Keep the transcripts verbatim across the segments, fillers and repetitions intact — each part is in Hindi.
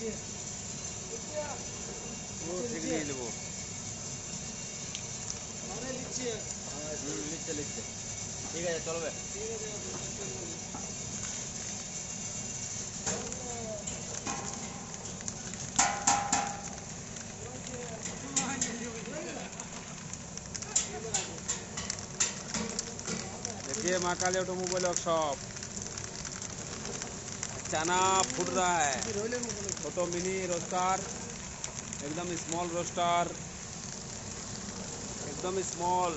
वो ठीक नहीं वो লিখছে লিখছে ঠিক আছে চলবে। देखिए माँ काली ऑटोमोबाइल वर्कशॉप चना फूट रहा है। छोटो मिनी रोस्टर एकदम स्मॉल रोस्टर एकदम स्मॉल।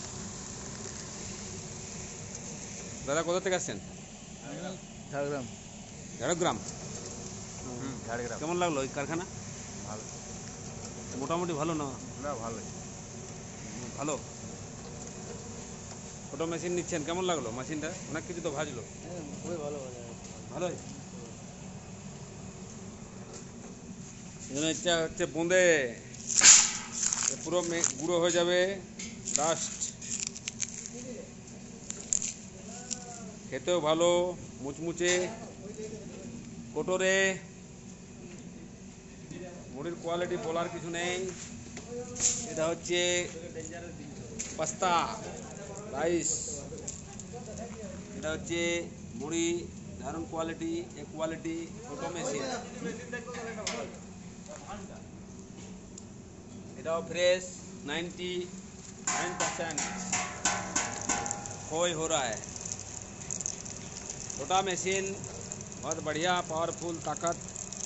दादा कोथा থেকে আসছেন? ঝাড়গ্রাম। ঝাড়গ্রাম হুম ঝাড়গ্রাম। কেমন লাগলো এই কারখানা? ভালো, মোটামুটি ভালো না? না ভালো ভালো। ফটো মেশিন নিচ্ছেন, কেমন লাগলো মেশিনটা? অনেক কিছু তো ভাজলো। খুবই ভালো ভালো এটা হচ্ছে বোঁদে, পুরো গুঁড়ো হয়ে যাবে, ডাস্ট। খেতেও ভালো, মুচমুচে, কোটরে। মুড়ির কোয়ালিটি বলার কিছু নেই। এটা হচ্ছে পাস্তা রাইস, এটা হচ্ছে মুড়ি, দারুণ quality, A quality photo machine. এটাও फ्रेश नाइन्टी नाइन परसेंट खोई हो रहा है। छोटा मशीन बहुत बढ़िया, पावरफुल, ताकत।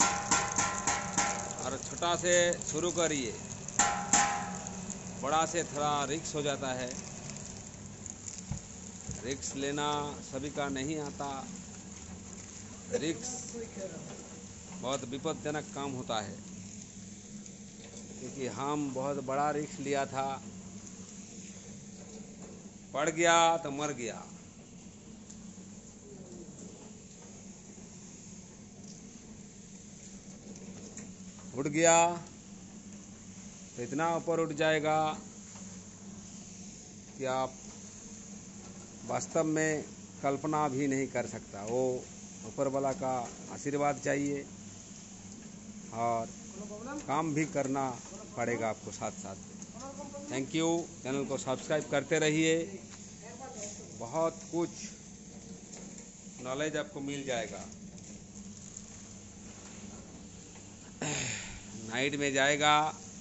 और छोटा से शुरू करिए, बड़ा से थोड़ा रिक्स हो जाता है। रिक्स लेना सभी का नहीं आता। रिक्स बहुत विपदजनक काम होता है, क्योंकि हम बहुत बड़ा रिक्स लिया था, पड़ गया तो मर गया। उठ गया तो इतना ऊपर उठ जाएगा कि आप वास्तव में कल्पना भी नहीं कर सकता। वो ऊपर वाला का आशीर्वाद चाहिए और काम भी करना पड़ेगा आपको साथ साथ। Thank you. चैनल को सब्सक्राइब करते रहिए, बहुत कुछ नॉलेज आपको मिल जाएगा। नाइट में जाएगा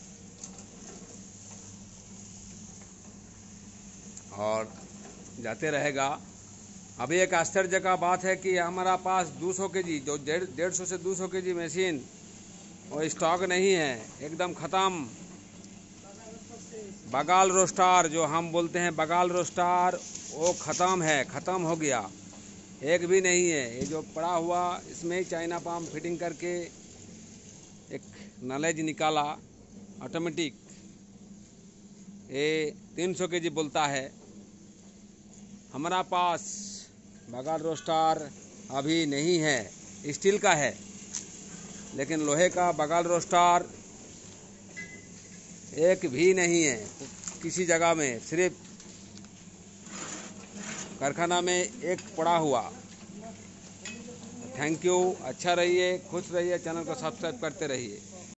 और जाते रहेगा। अभी एक आश्चर्य का बात है कि हमारा पास दो सौ के जी, जो डेढ़ डेढ़ सौ से दो सौ के जी मशीन वो स्टॉक नहीं है, एकदम ख़त्म। बगाल रोस्टर जो हम बोलते हैं, बगाल रोस्टर, वो ख़त्म है, ख़त्म हो गया, एक भी नहीं है। ये जो पड़ा हुआ, इसमें चाइना पाम फिटिंग करके एक नॉलेज निकाला ऑटोमेटिक। ये तीन सौ के जी बोलता है। हमारा पास बगाल रोस्टर अभी नहीं है, स्टील का है, लेकिन लोहे का बगाल रोस्टर एक भी नहीं है किसी जगह में, सिर्फ कारखाना में एक पड़ा हुआ। Thank you. अच्छा रहिए, खुश रहिए, चैनल को सब्सक्राइब करते रहिए।